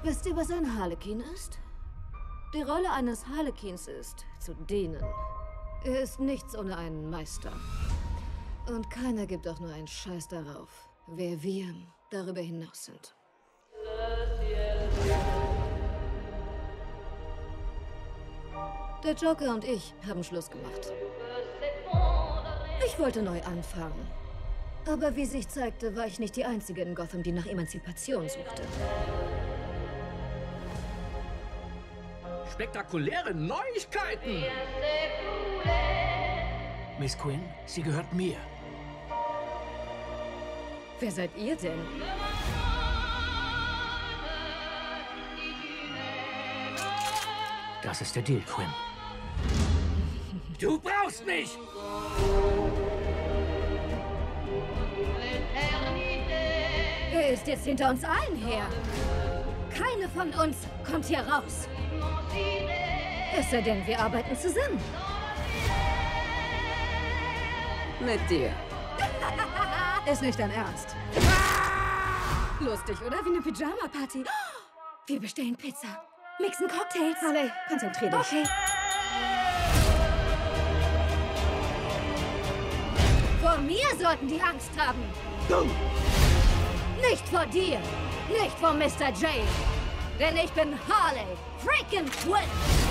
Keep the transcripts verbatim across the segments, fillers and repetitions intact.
Wisst ihr, was ein Harlekin ist? Die Rolle eines Harlekins ist, zu dienen. Er ist nichts ohne einen Meister. Und keiner gibt auch nur einen Scheiß darauf, wer wir darüber hinaus sind. Der Joker und ich haben Schluss gemacht. Ich wollte neu anfangen. Aber wie sich zeigte, war ich nicht die Einzige in Gotham, die nach Emanzipation suchte. Spektakuläre Neuigkeiten! Miss Quinn, sie gehört mir. Wer seid ihr denn? Das ist der Deal, Quinn. Du brauchst mich! Er ist jetzt hinter uns allen her. Keine von uns kommt hier raus. Es sei denn, wir arbeiten zusammen. Mit dir. Ist nicht dein Ernst. Lustig, oder? Wie eine Pyjama-Party. Wir bestellen Pizza. Mixen Cocktails. Harley, konzentrier dich. Okay. Vor mir sollten die Angst haben. Nicht vor dir. Nicht vor Mister J. Denn ich bin Harley freaking Quinn.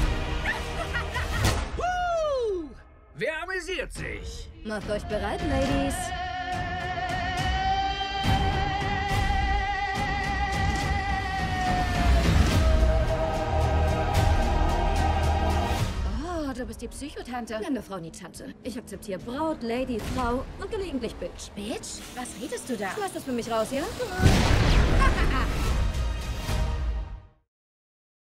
Uh, wer amüsiert sich? Macht euch bereit, Ladies. Oh, du bist die Psychotante. Nenn mir Frau nie Tante. Ich akzeptiere Braut, Lady, Frau und gelegentlich Bitch. Bitch? Was redest du da? Du hast das für mich raus, ja?